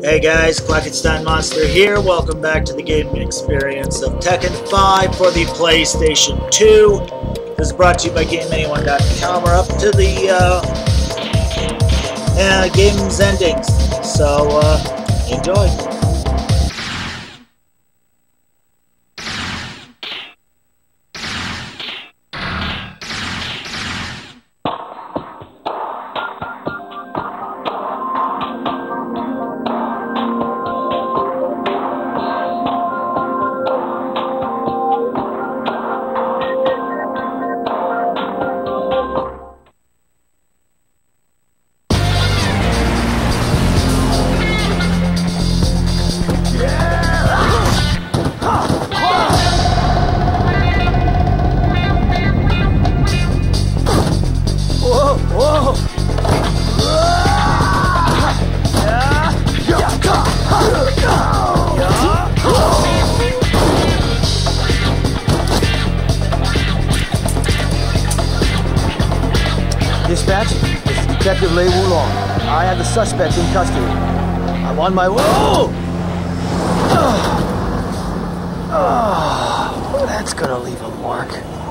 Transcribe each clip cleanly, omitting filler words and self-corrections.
Hey guys, Klackenstein Monster here. Welcome back to the gaming experience of Tekken 5 for the PlayStation 2. This is brought to you by GameAnyone.com. We're up to the game's endings, so enjoy. Dispatch, this is Detective Lei Wulong. I have the suspect in custody. I'm on my way. That's gonna leave a mark.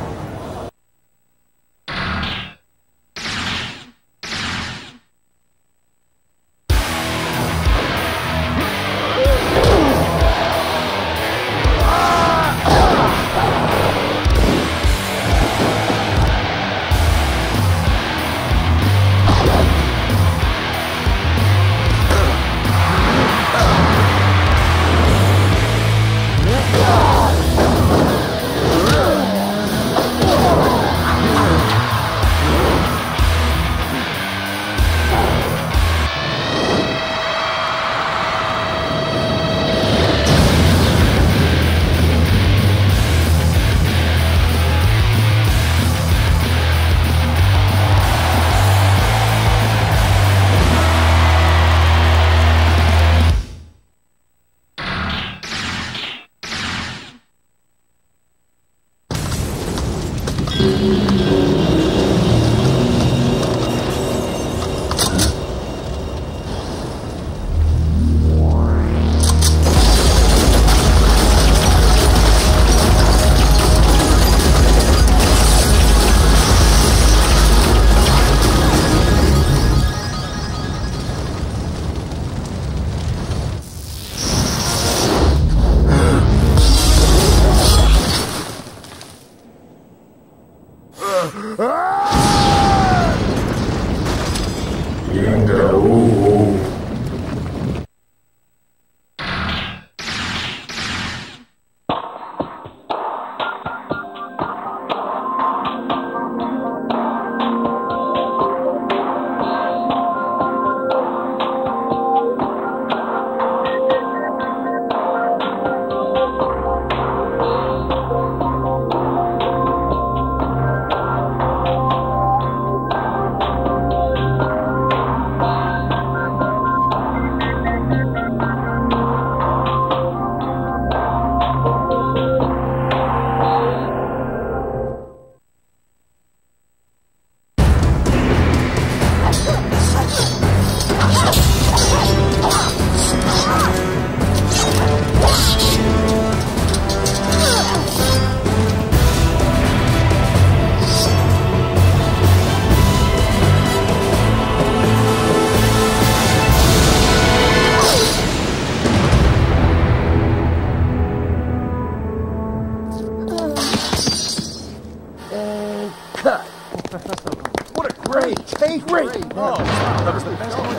What a great take! Great! Oh, that was the best one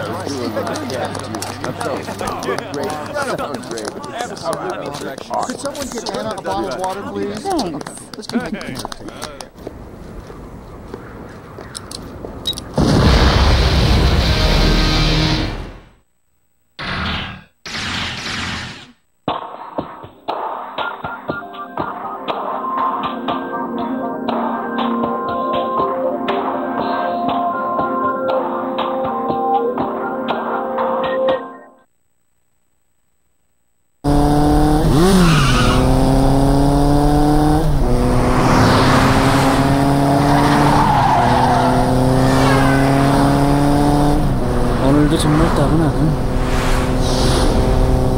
yet. Could someone get Anna a bottle of water, please? Thanks. Let's keep it. 정말 따분하군.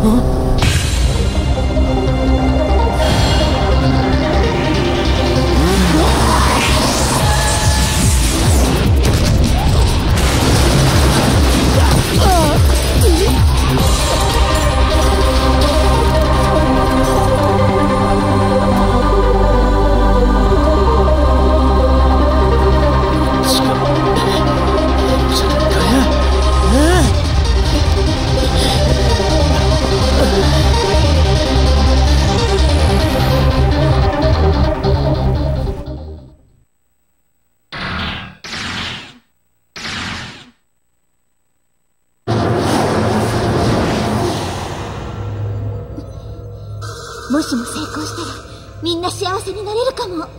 もしも成功したらみんな幸せになれるかも。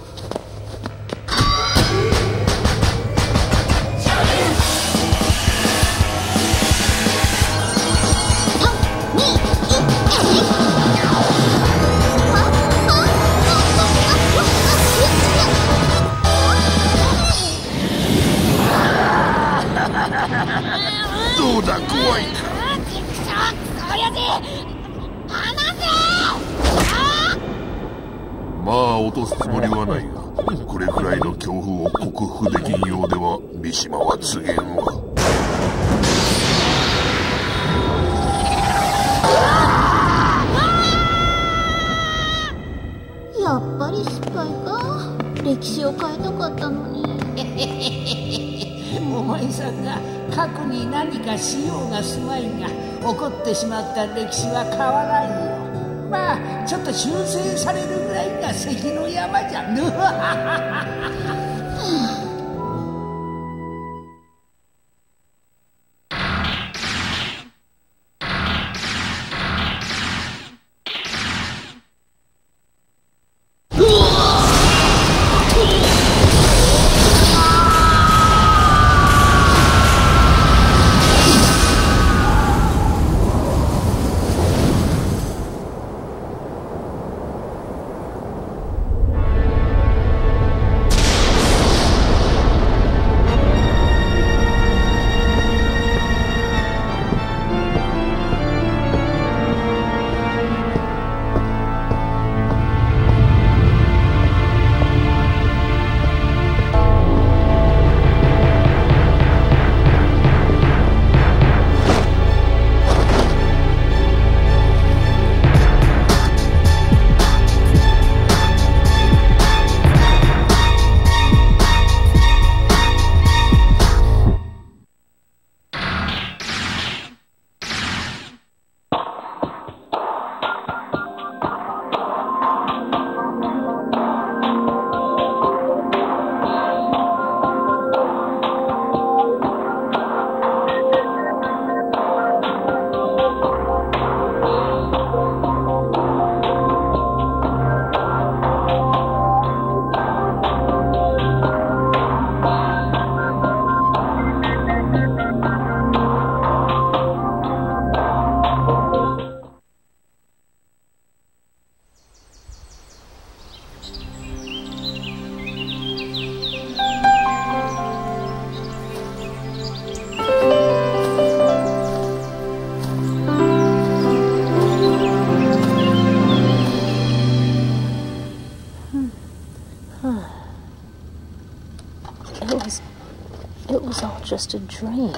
どうだ、怖いか。まあ落とすつもりはないが、これくらいの恐怖を克服できんようでは三島は告げんわ。 やっぱり失敗か。歴史を変えたかったのに。 お前さんが過去に何かしようがすまいが、起こってしまった歴史は変わらんよ。まあちょっと修正されるぐらいが関の山じゃの。 It was all just a dream.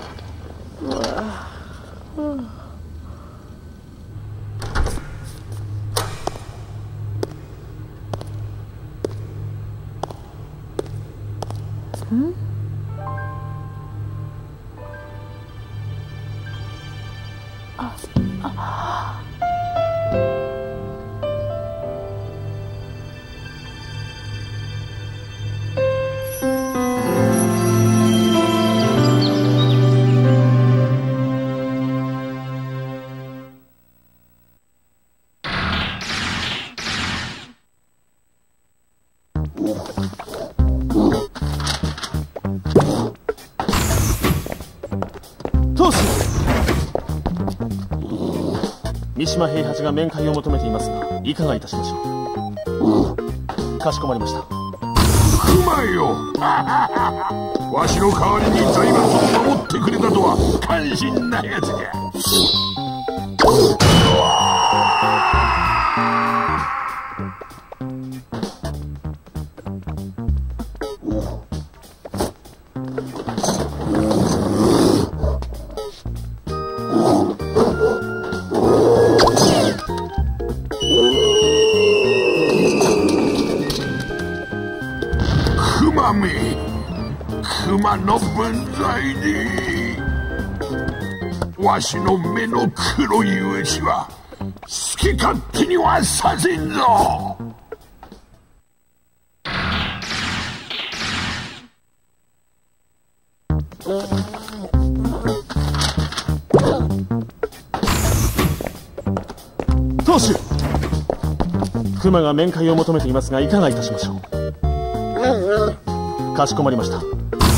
三島平八が面会を求めていますが、いかがいたしましょう。かしこまりました。 熊よわしの代わりに財閥を守ってくれたとは感心なやつじゃ。 熊の分際にわしの目の黒い牛は好き勝手にはさせんぞ。 当主、熊が面会を求めていますがいかがいたしましょう。かしこまりました。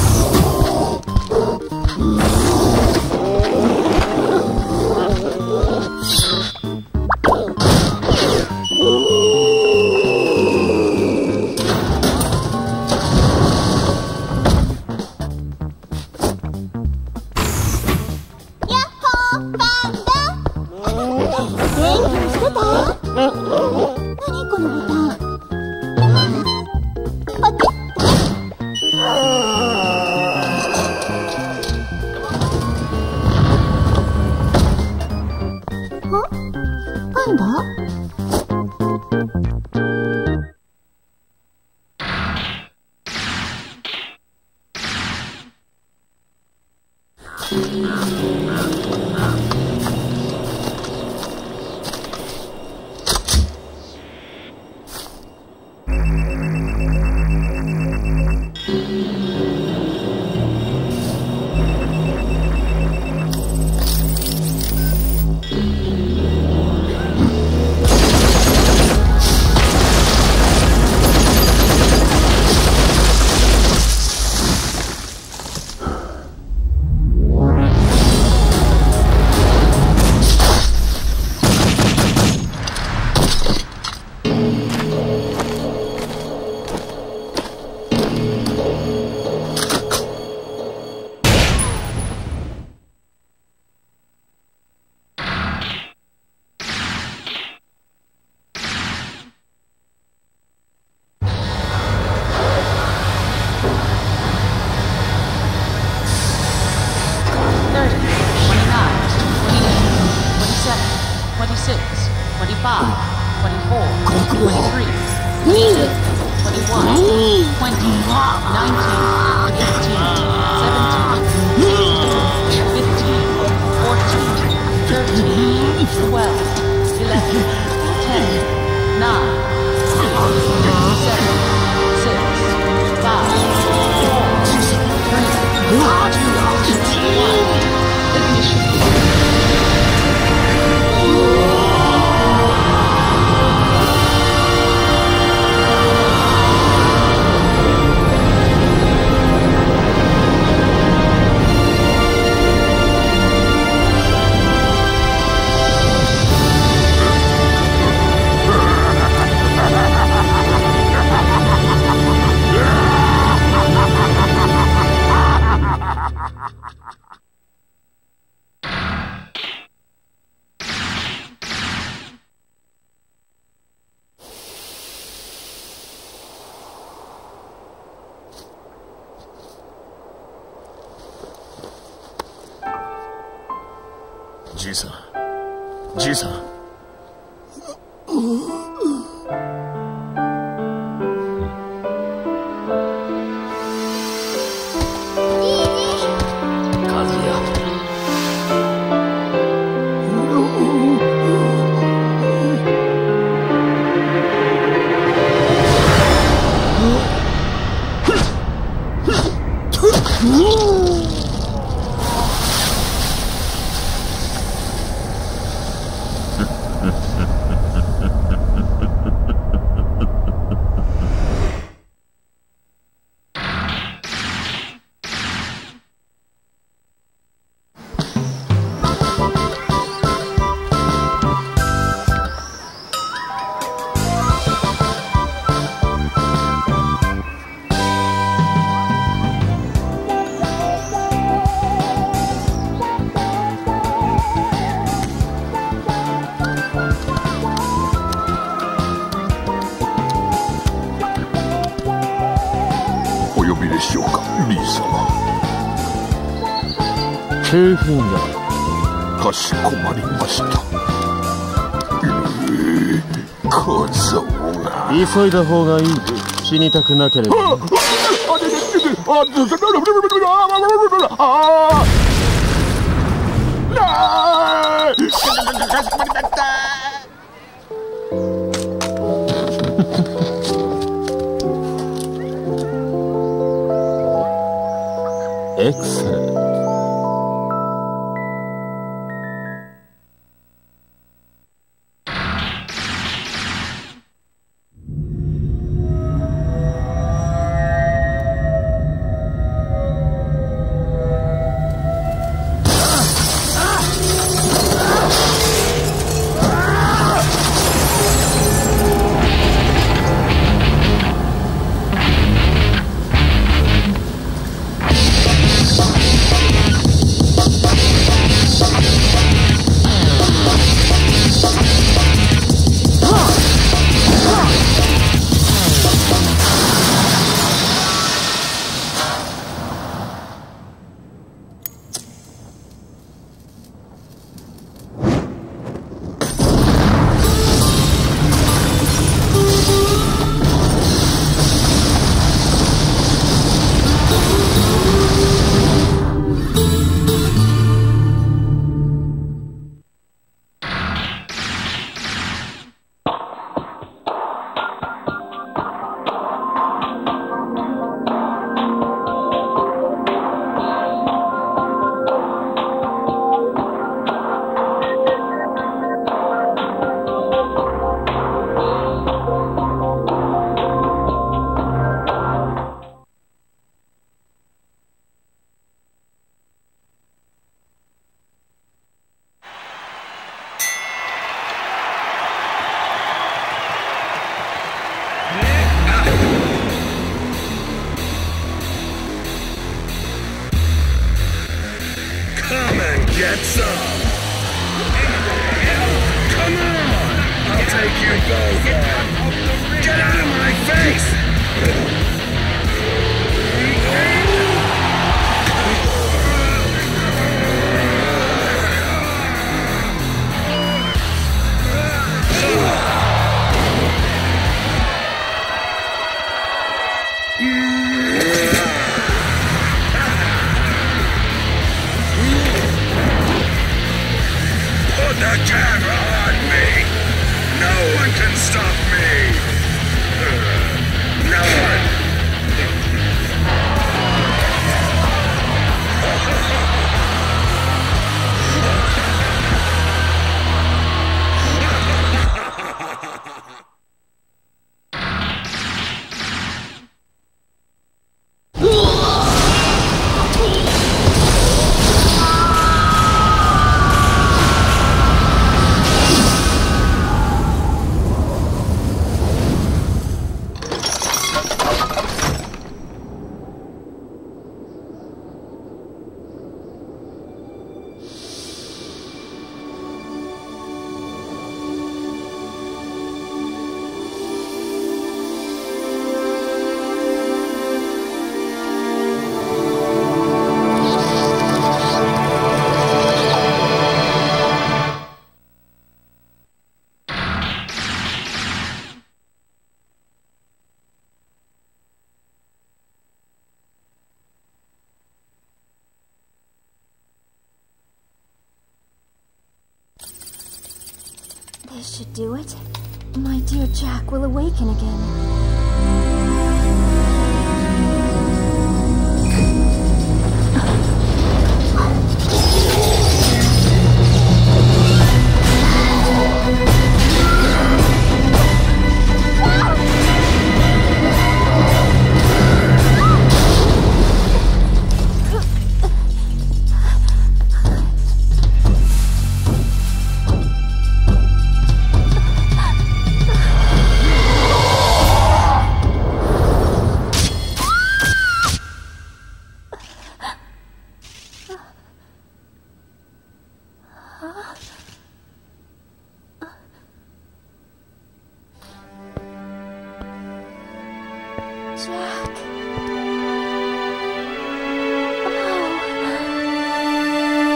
じいさん、じいさん。 2フィンガー。 かしこまりました。小僧が急いだ方がいい。死にたくなければ。Excellent. Come and get some! Come on! I'll take you both! Get out of my face! Put the camera on me! No one can stop me! No one! This should do it. My dear Jack will awaken again. Jack. Oh.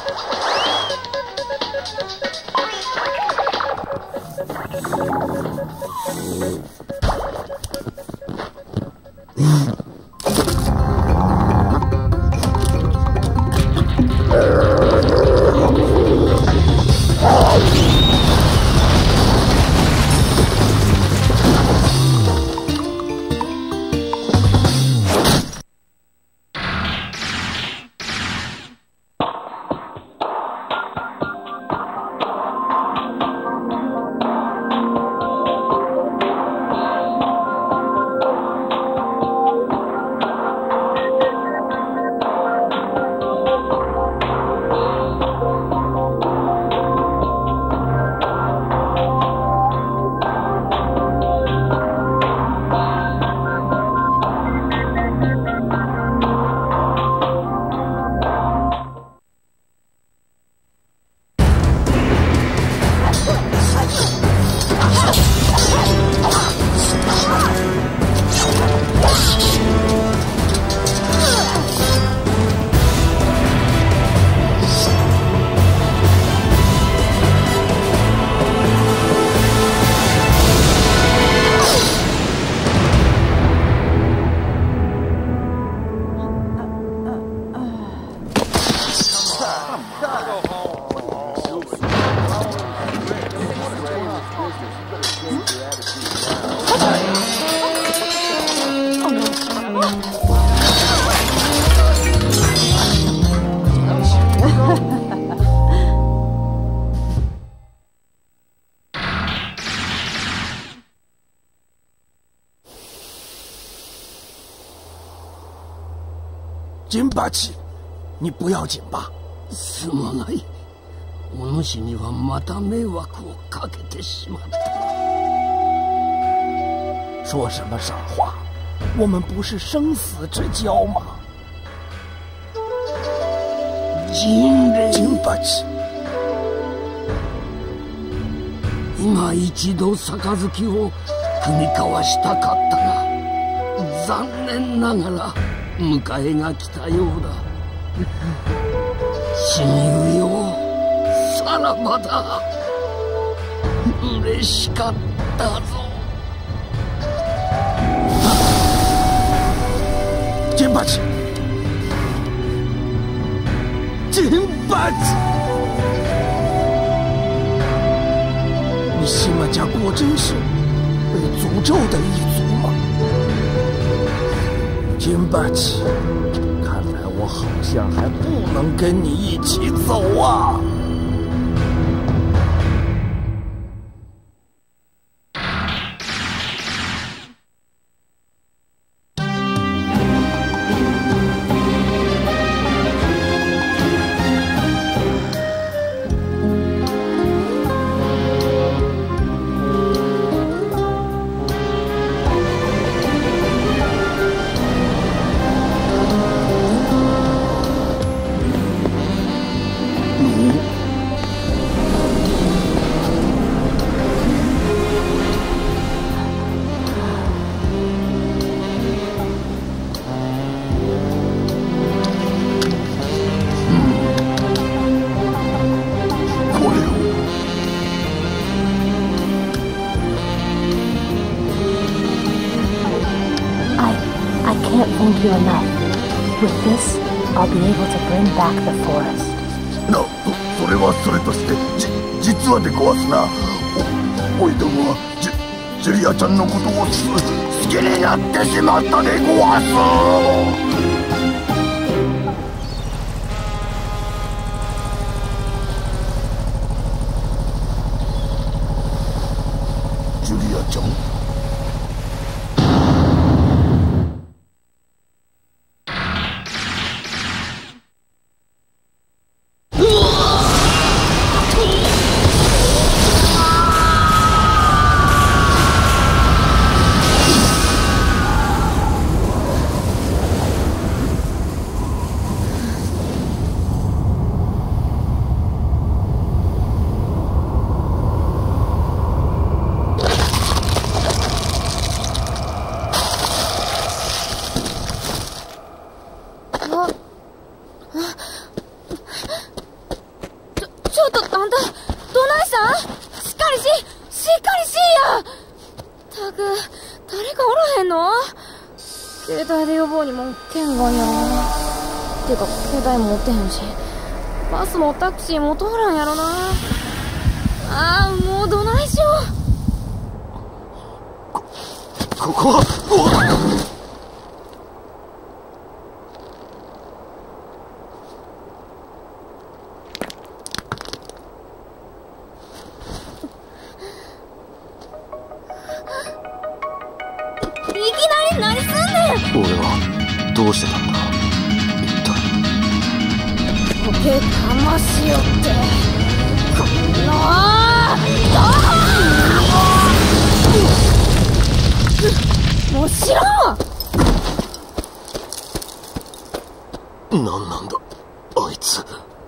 金八七，你不要紧吧？ すまない。お主にはまた迷惑をかけてしまった。 说什么傻话？我们不是生死之交吗？ 金八七， 今一度杯を踏み交わしたかったが、残念ながら迎えが来たようだ。親友よ、さらばだ。嬉しかったぞ。 金八七，金八七，你西马家果真是被诅咒的一族吗？金八七，看来我好像还不能跟你一起走啊。 Thank you enough. With this, I'll be able to bring back the forest. それはそれとして、実はでごわすな。おいどもはジュリアちゃんのことを好きになってしまったでごわす。ジュリアちゃん。 携帯で呼ぼうにも剣がんやろな。てか携帯持ってへんし、バスもタクシーも通らんやろな。ああ、もうどないしよう。ここは俺はどうしてたんだ一体。 ボケかましよってこんなもう知らん。 何なんだあいつ。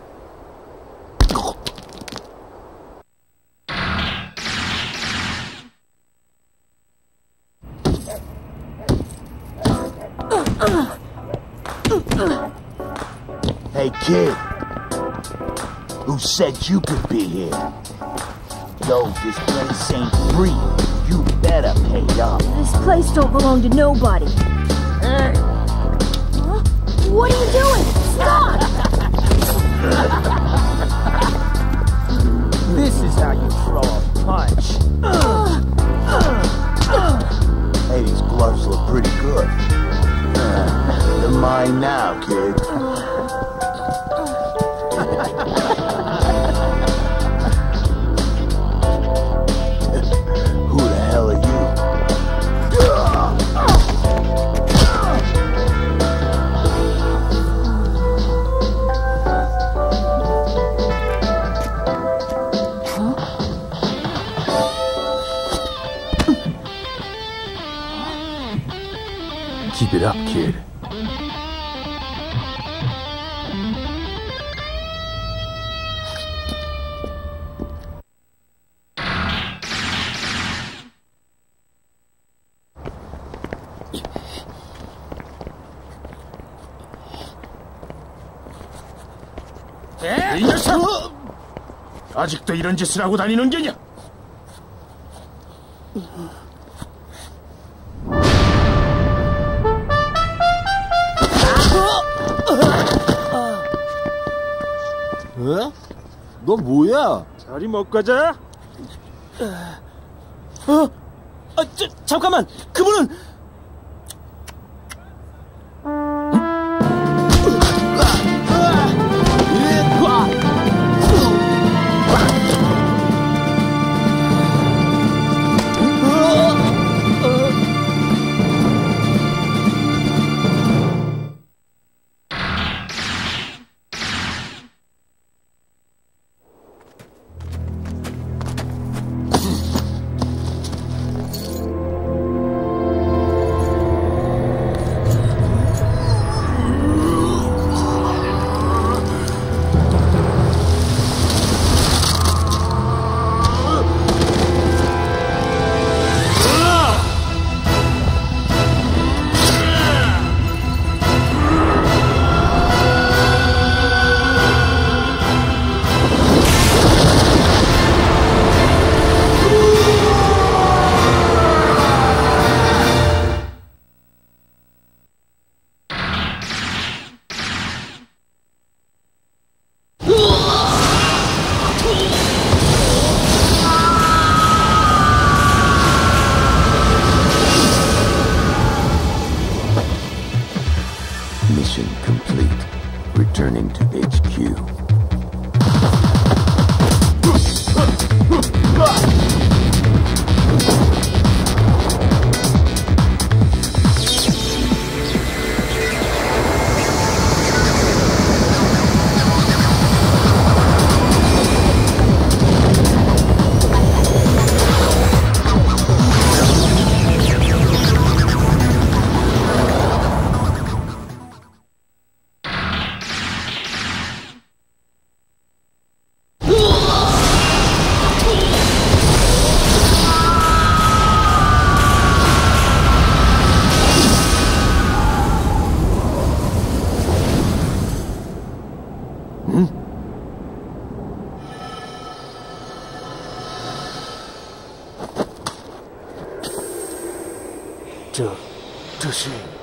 Hey kid, who said you could be here? No, this place ain't free. You better pay up. This place don't belong to nobody. Hey! Huh? What are you doing? Stop! This is how you throw a punch. Hey, these gloves look pretty good. They're mine now, kid. Who the hell are you? Keep it up, kid. 이 녀석! 아직도 이런 짓을 하고 다니는 게냐? 어? 너 뭐야? 자리 먹고 가자. 잠깐만! 그분은! Mission complete. Returning to HQ. 저... 저...